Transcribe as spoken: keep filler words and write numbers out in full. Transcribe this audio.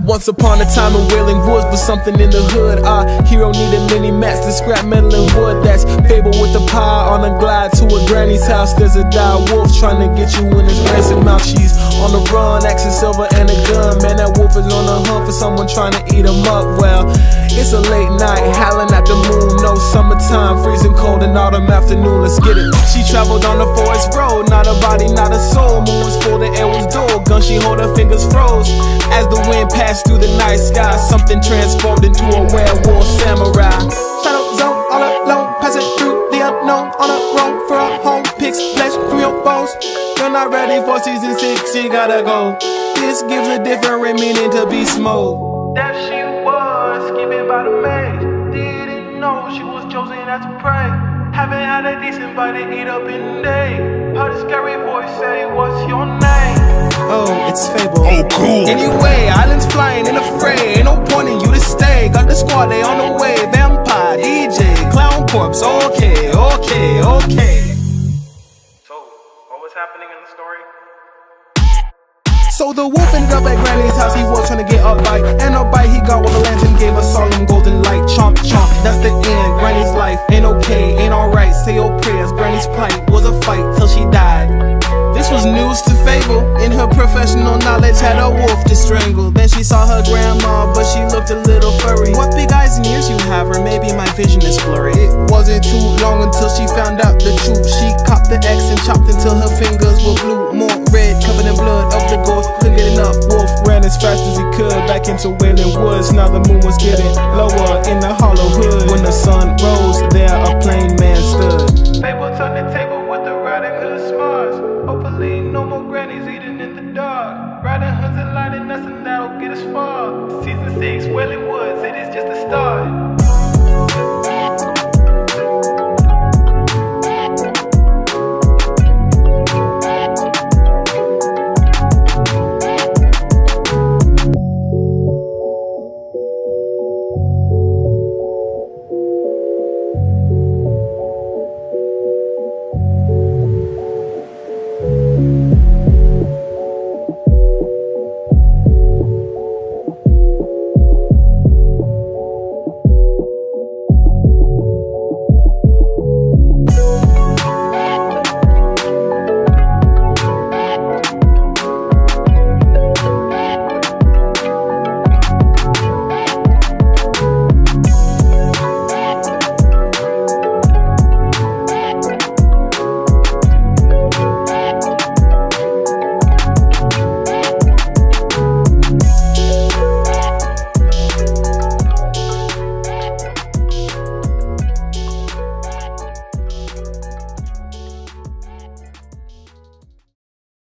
Once upon a time in Wailing Woods, but something in the hood. Our hero needed many mats to scrap metal and wood. That's Fable with the pie on a glide to a granny's house. There's a dire wolf trying to get you in his ransom mouth. She's on the run, axing silver and a gun. Man, that wolf is on the hunt for someone trying to eat him up. Well, it's a late night, howling at the moon. No summertime, freezing cold in autumn afternoon. Let's get it. She traveled on the forest road, not a body, not a soul. Moon was full, the air was dull. Gun she hold, her fingers froze. As the wind passed through the night sky, something transformed into a werewolf samurai. Shadow zone, all alone, passing through the unknown. On a road for a home, picks flesh from your bones. You're not ready for season six, you gotta go. This gives a different meaning to Beast Mode. That she was skipping by the maze. Didn't know she was chosen as a prey. Haven't had a decent bite to eat up in day. Heard a scary voice say, what's your name? Oh, it's Fable. Oh, cool. Anyway, islands flying in a fray. Ain't no point in you to stay. Got the squad, they on the way. Vampire, D J, clown corpse. Okay, okay, okay. So, what was happening in the story? So the wolf ended up at Granny's house. He was trying to get a bite, and a bite he got with a lantern gave a solemn golden light. Chomp, chomp, that's the end. Granny's life ain't okay, ain't alright. Say your prayers. Granny's plight was a fight till she died. This was news to Fable. In her professional knowledge, had a wolf to strangle. Then she saw her grandma, but she looked a little furry. What big eyes and ears you have, or maybe my vision is blurry. It wasn't too long until she found out the truth. She copped the axe and chopped until her fingers were blue. More red, covered in blood of the ghost. Couldn't get enough. Wolf ran as fast as he could back into Wailing Woods. Now the moon was getting lower in the hollow hood. When the sun rose, there a plain man stood.